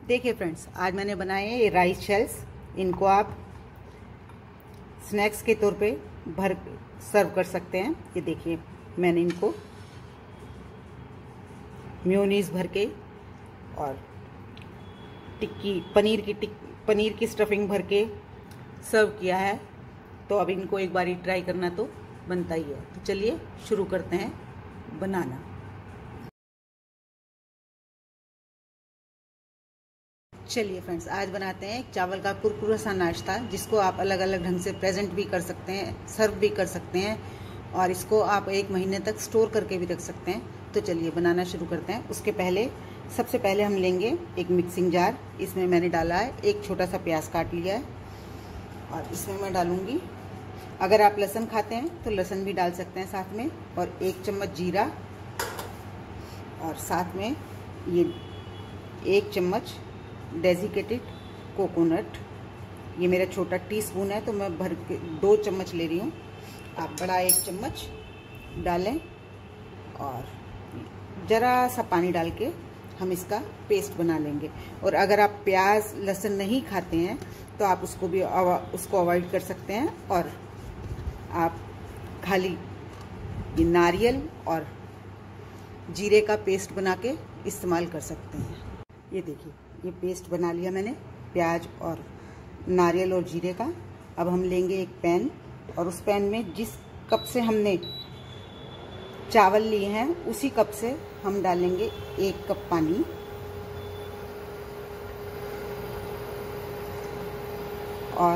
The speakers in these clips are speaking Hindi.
देखिए फ्रेंड्स, आज मैंने बनाए हैं ये राइस शेल्स। इनको आप स्नैक्स के तौर पे भर सर्व कर सकते हैं। ये देखिए, मैंने इनको मेयोनीज भर के और पनीर की स्टफिंग भर के सर्व किया है। तो अब इनको एक बार ट्राई करना तो बनता ही है। तो चलिए शुरू करते हैं बनाना। चलिए फ्रेंड्स, आज बनाते हैं चावल का कुरकुरा सा नाश्ता, जिसको आप अलग अलग ढंग से प्रेजेंट भी कर सकते हैं, सर्व भी कर सकते हैं और इसको आप 1 महीने तक स्टोर करके भी रख सकते हैं। तो चलिए बनाना शुरू करते हैं। उसके पहले सबसे पहले हम लेंगे एक मिक्सिंग जार। इसमें मैंने डाला है एक छोटा सा प्याज काट लिया है और इसमें मैं डालूंगी, अगर आप लहसुन खाते हैं तो लहसुन भी डाल सकते हैं साथ में, और 1 चम्मच जीरा और साथ में ये 1 चम्मच डेजिकेटेड कोकोनट। ये मेरा छोटा टीस्पून है तो मैं भर के 2 चम्मच ले रही हूँ। आप बड़ा 1 चम्मच डालें और ज़रा सा पानी डाल के हम इसका पेस्ट बना लेंगे। और अगर आप प्याज लहसुन नहीं खाते हैं तो आप उसको अवॉइड कर सकते हैं और आप खाली ये नारियल और जीरे का पेस्ट बना के इस्तेमाल कर सकते हैं। ये देखिए, ये पेस्ट बना लिया मैंने प्याज और नारियल और जीरे का। अब हम लेंगे एक पैन और उस पैन में जिस कप से हमने चावल लिए हैं उसी कप से हम डालेंगे 1 कप पानी और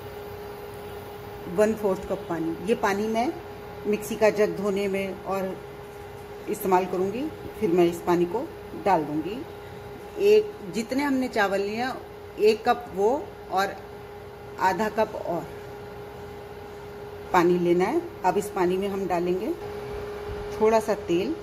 1/4 कप पानी। ये पानी मैं मिक्सी का जग धोने में और इस्तेमाल करूँगी। फिर मैं इस पानी को डाल दूँगी। जितने हमने चावल लिए 1 कप वो और आधा कप और पानी लेना है। अब इस पानी में हम डालेंगे थोड़ा सा तेल,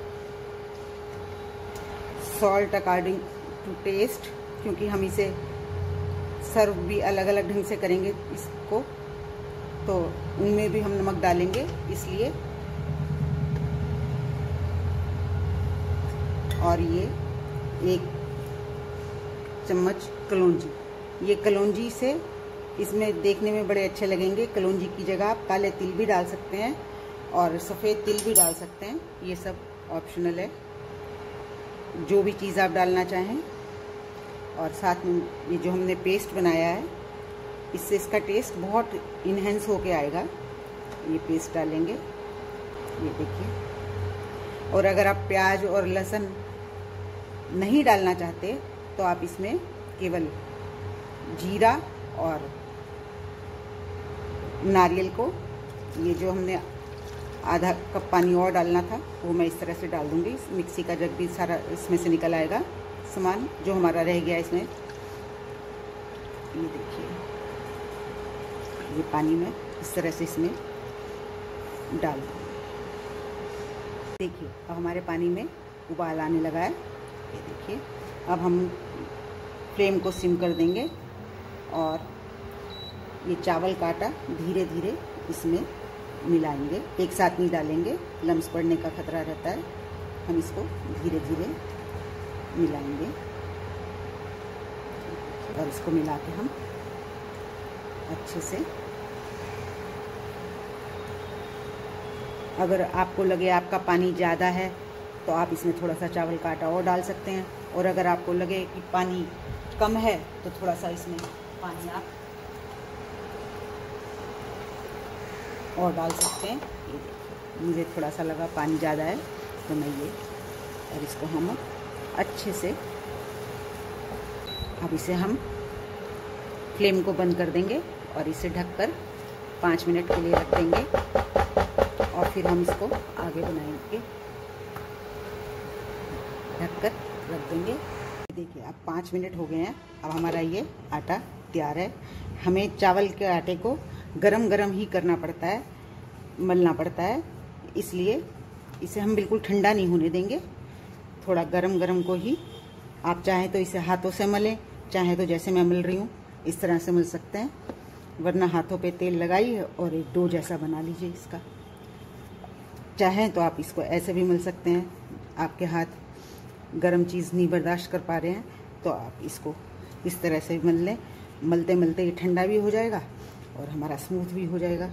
सॉल्ट अकॉर्डिंग टू टेस्ट, क्योंकि हम इसे सर्व भी अलग अलग ढंग से करेंगे इसको, तो उनमें भी हम नमक डालेंगे इसलिए। और ये 1 चम्मच कलौंजी। ये कलौंजी से इसमें देखने में बड़े अच्छे लगेंगे। कलौंजी की जगह आप काले तिल भी डाल सकते हैं और सफ़ेद तिल भी डाल सकते हैं। ये सब ऑप्शनल है, जो भी चीज़ आप डालना चाहें। और साथ में ये जो हमने पेस्ट बनाया है, इससे इसका टेस्ट बहुत इन्हेंस होके आएगा। ये पेस्ट डालेंगे, ये देखिए। और अगर आप प्याज और लहसुन नहीं डालना चाहते तो आप इसमें केवल जीरा और नारियल को, ये जो हमने आधा कप पानी और डालना था वो मैं इस तरह से डाल दूंगी। मिक्सी का जग भी सारा इसमें से निकल आएगा सामान जो हमारा रह गया इसमें। ये देखिए, ये पानी में इस तरह से इसमें डाल दूँ। देखिए, अब हमारे पानी में उबाल आने लगा है। ये देखिए, अब हम फ्लेम को सिम कर देंगे और ये चावल का आटा धीरे धीरे इसमें मिलाएंगे। एक साथ नहीं डालेंगे, लम्स पड़ने का खतरा रहता है। हम इसको धीरे धीरे मिलाएंगे और इसको मिला के हम अच्छे से, अगर आपको लगे आपका पानी ज़्यादा है तो आप इसमें थोड़ा सा चावल का आटा और डाल सकते हैं, और अगर आपको लगे कि पानी कम है तो थोड़ा सा इसमें पानी आप और डाल सकते हैं। ये देखिए, मुझे थोड़ा सा लगा पानी ज़्यादा है तो मैं ये, और इसको हम अच्छे से, अब इसे हम फ्लेम को बंद कर देंगे और इसे ढककर 5 मिनट के लिए रख देंगे और फिर हम इसको आगे बनाएंगे। ढककर रख देंगे। देखिए, अब 5 मिनट हो गए हैं। अब हमारा ये आटा तैयार है। हमें चावल के आटे को गरम गरम ही करना पड़ता है, मलना पड़ता है, इसलिए इसे हम बिल्कुल ठंडा नहीं होने देंगे। थोड़ा गरम गरम को ही, आप चाहें तो इसे हाथों से मलें, चाहें तो जैसे मैं मल रही हूँ इस तरह से मल सकते हैं, वरना हाथों पे तेल लगाइए और एक डो जैसा बना लीजिए इसका। चाहें तो आप इसको ऐसे भी मल सकते हैं। आपके हाथ गरम चीज़ नहीं बर्दाश्त कर पा रहे हैं तो आप इसको इस तरह से मल लें। मलते मलते ये ठंडा भी हो जाएगा और हमारा स्मूथ भी हो जाएगा।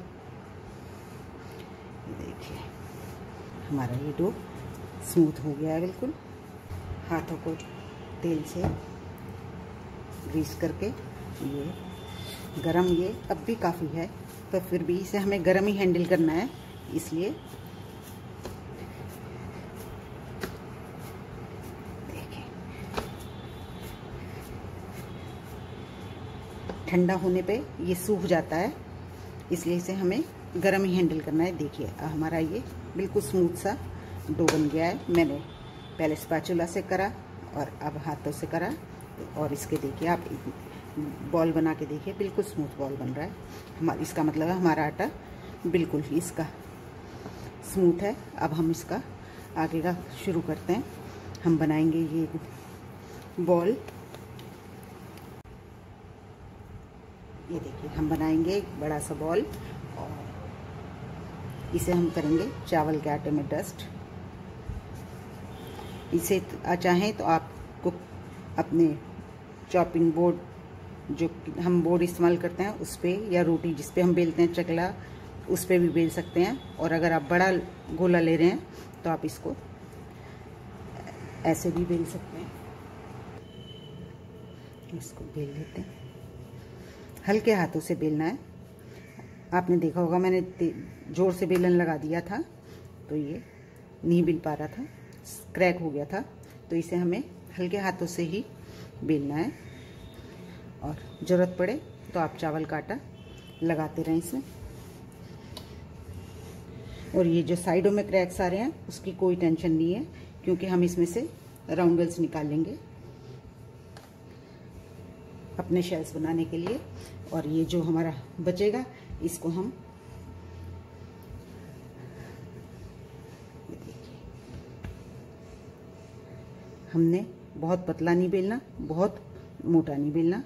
देखिए हमारा ये डो स्मूथ हो गया है बिल्कुल। हाथों को तेल से ग्रीस करके, ये गरम, ये अब भी काफ़ी है, पर फिर भी इसे हमें गरम ही हैंडल करना है, इसलिए देखिए ठंडा होने पे ये सूख जाता है, इसलिए इसे हमें गरम ही हैंडल करना है। देखिए हमारा ये बिल्कुल स्मूथ सा डो बन गया है। मैंने पहले स्पैचुला से करा और अब हाथों से करा, और इसके देखिए आप बॉल बना के देखिए, बिल्कुल स्मूथ बॉल बन रहा है हमारा। इसका मतलब है हमारा आटा बिल्कुल ही इसका स्मूथ है। अब हम इसका आगे का शुरू करते हैं। हम बनाएंगे ये बॉल। ये देखिए हम बनाएंगे एक बड़ा सा बॉल, और इसे हम करेंगे चावल के आटे में डस्ट। इसे चाहें तो आपको अपने चॉपिंग बोर्ड, जो हम बोर्ड इस्तेमाल करते हैं उस पर, या रोटी जिस पे हम बेलते हैं चकला, उस पर भी बेल सकते हैं। और अगर आप बड़ा गोला ले रहे हैं तो आप इसको ऐसे भी बेल सकते हैं। इसको बेल लेते हैं, हल्के हाथों से बेलना है। आपने देखा होगा मैंने जोर से बेलन लगा दिया था तो ये नहीं बेल पा रहा था, क्रैक हो गया था। तो इसे हमें हल्के हाथों से ही बेलना है, और ज़रूरत पड़े तो आप चावल का आटा लगाते रहें इसमें। और ये जो साइडों में क्रैक्स आ रहे हैं उसकी कोई टेंशन नहीं है, क्योंकि हम इसमें से राउंडल्स निकाल लेंगे अपने शेल्स बनाने के लिए। और ये जो हमारा बचेगा इसको हम हमने बहुत पतला नहीं बेलना, बहुत मोटा नहीं बेलना।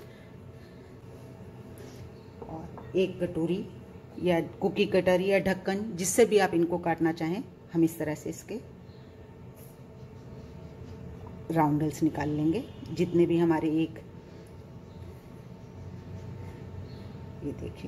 और एक कटोरी या कुकी कटर या ढक्कन, जिससे भी आप इनको काटना चाहें, हम इस तरह से इसके राउंडल्स निकाल लेंगे। जितने भी हमारे एक, ये देखिए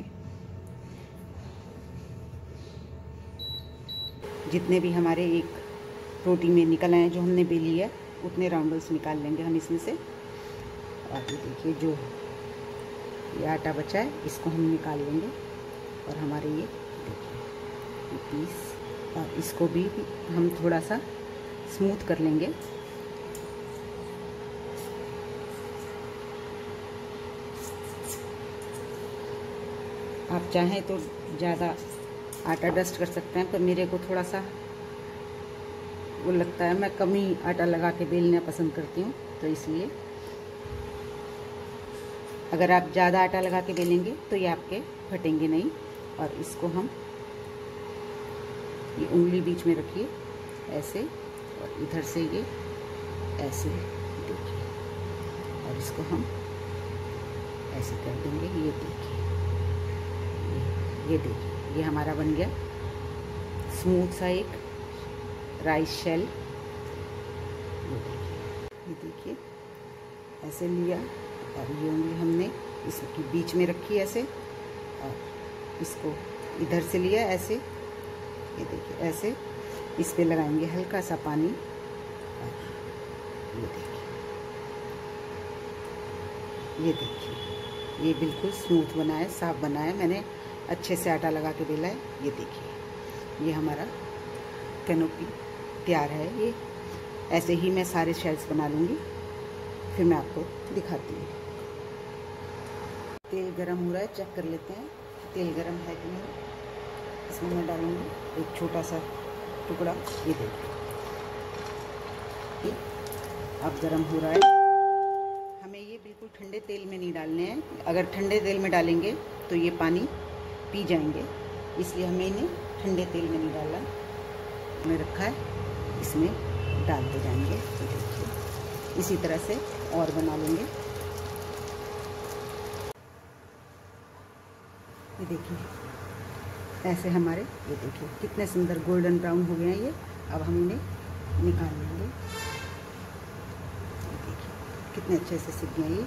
जितने भी हमारे एक रोटी में निकल आए जो हमने बेली है, उतने राउंडल्स निकाल लेंगे हम इसमें से। और ये देखिए जो ये आटा बचा है इसको हम निकाल लेंगे, और हमारे ये देखिए ये पीस, और इसको भी हम थोड़ा सा स्मूथ कर लेंगे। आप चाहें तो ज़्यादा आटा डस्ट कर सकते हैं, पर मेरे को थोड़ा सा वो लगता है, मैं कम ही आटा लगा के बेलना पसंद करती हूँ, तो इसलिए अगर आप ज़्यादा आटा लगा के बेलेंगे तो ये आपके फटेंगे नहीं। और इसको हम ये उंगली बीच में रखिए ऐसे, और इधर से ये ऐसे देखिए, और इसको हम ऐसे कर देंगे। ये देखिए, ये देखिए ये हमारा बन गया स्मूथ सा एक राइस शेल। ये देखिए ऐसे लिया, और ये उंगली हमने इसके बीच में रखी ऐसे, और इसको इधर से लिया ऐसे। ये देखिए ऐसे इस पे लगाएंगे हल्का सा पानी, और ये देखिए ये बिल्कुल स्मूथ बना है, साफ बना है। मैंने अच्छे से आटा लगा के बेला है। ये देखिए ये हमारा कैनोपी तैयार है। ये ऐसे ही मैं सारे शेल्स बना लूँगी, फिर मैं आपको दिखाती हूँ। तेल गरम हो रहा है, चेक कर लेते हैं तेल गरम है कि नहीं। इसमें मैं डालूँगी एक छोटा सा टुकड़ा। ये देखिए अब गरम हो रहा है। हमें ये बिल्कुल ठंडे तेल में नहीं डालने हैं, अगर ठंडे तेल में डालेंगे तो ये पानी पी जाएंगे, इसलिए हमें इन्हें ठंडे तेल में नहीं डालना। में रखा है, इसमें डालते जाएंगे। तो देखिए इसी तरह से और बना लेंगे। ये देखिए ऐसे हमारे, ये देखिए कितने सुंदर गोल्डन ब्राउन हो गए हैं ये। अब हम इन्हें निकाल लेंगे। ये देखिए कितने अच्छे से सीख गए ये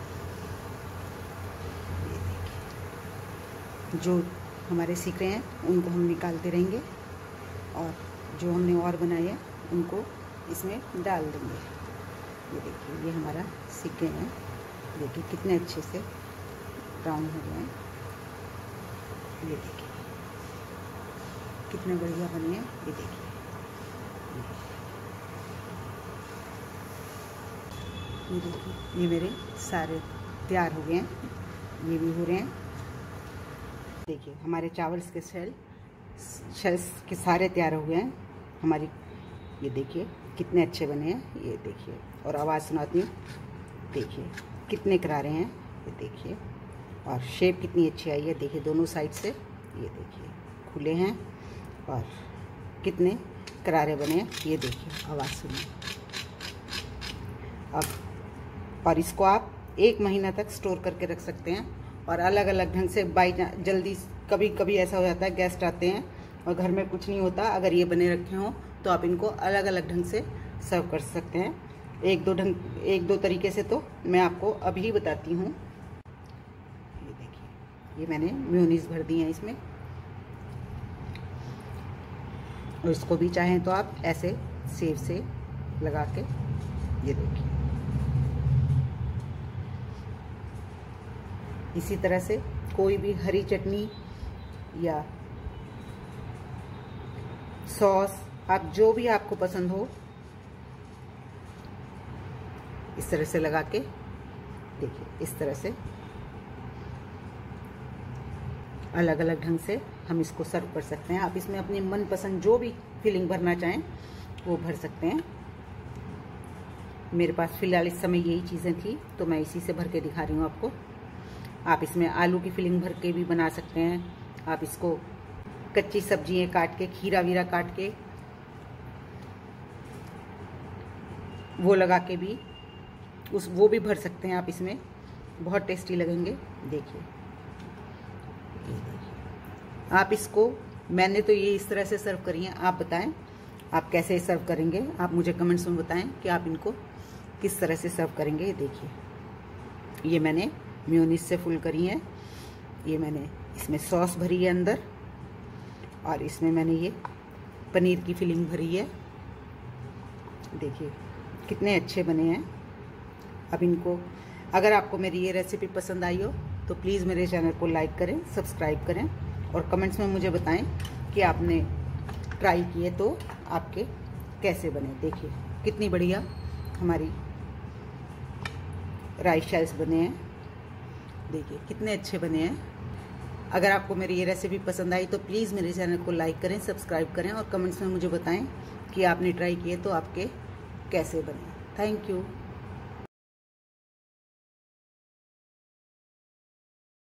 देखिए। जो हमारे सीख रहे हैं उनको हम निकालते रहेंगे और जो हमने और बनाए हैं उनको इसमें डाल देंगे। ये देखिए ये हमारा सीख गए हैं। देखिए कितने अच्छे से ब्राउन हो गए हैं। ये देखिए कितने बढ़िया बने हैं। ये देखिए ये देखिए ये मेरे सारे तैयार हो गए हैं। ये भी हो रहे हैं। देखिए हमारे चावल्स के शेल्स के सारे तैयार हो गए हैं हमारी। ये देखिए कितने अच्छे बने हैं। ये देखिए और आवाज़ सुनाती हूँ। देखिए कितने करारे हैं। ये देखिए और शेप कितनी अच्छी आई है। देखिए दोनों साइड से ये देखिए खुले हैं और कितने करारे बने हैं। ये देखिए आवाज़ सुनिए। अब और इसको आप 1 महीना तक स्टोर करके रख सकते हैं और अलग अलग ढंग से जल्दी कभी कभी ऐसा हो जाता है गेस्ट आते हैं और घर में कुछ नहीं होता। अगर ये बने रखे हों तो आप इनको अलग अलग ढंग से सर्व कर सकते हैं। एक दो तरीके से तो मैं आपको अभी बताती हूँ। ये देखिए ये मैंने मेयोनीज भर दी है इसमें और इसको भी चाहें तो आप ऐसे सेव से लगा के ये देखिए इसी तरह से कोई भी हरी चटनी या सॉस आप जो भी आपको पसंद हो इस तरह से लगा के देखिए। इस तरह से अलग अलग ढंग से हम इसको सर्व कर सकते हैं। आप इसमें अपनी मनपसंद जो भी फिलिंग भरना चाहें वो भर सकते हैं। मेरे पास फ़िलहाल इस समय यही चीज़ें थी तो मैं इसी से भर के दिखा रही हूँ आपको। आप इसमें आलू की फिलिंग भर के भी बना सकते हैं। आप इसको कच्ची सब्जियाँ काट के खीरा वीरा काट के वो लगा के भी वो भी भर सकते हैं आप इसमें। बहुत टेस्टी लगेंगे। देखिए आप इसको मैंने तो ये इस तरह से सर्व करी है। आप बताएं आप कैसे सर्व करेंगे। आप मुझे कमेंट्स में बताएं कि आप इनको किस तरह से सर्व करेंगे। देखिए ये मैंने मेयोनीज से फुल करी है। ये मैंने इसमें सॉस भरी है अंदर और इसमें मैंने ये पनीर की फिलिंग भरी है। देखिए कितने अच्छे बने हैं। अब इनको अगर आपको मेरी ये रेसिपी पसंद आई हो तो प्लीज़ मेरे चैनल को लाइक करें, सब्सक्राइब करें और कमेंट्स में मुझे बताएं कि आपने ट्राई किए तो आपके कैसे बने। देखिए कितनी बढ़िया हमारी राइस शेल्स बने हैं। देखिए कितने अच्छे बने हैं। अगर आपको मेरी ये रेसिपी पसंद आई तो प्लीज़ मेरे चैनल को लाइक करें, सब्सक्राइब करें और कमेंट्स में मुझे बताएं कि आपने ट्राई किए तो आपके कैसे बने। Thank you.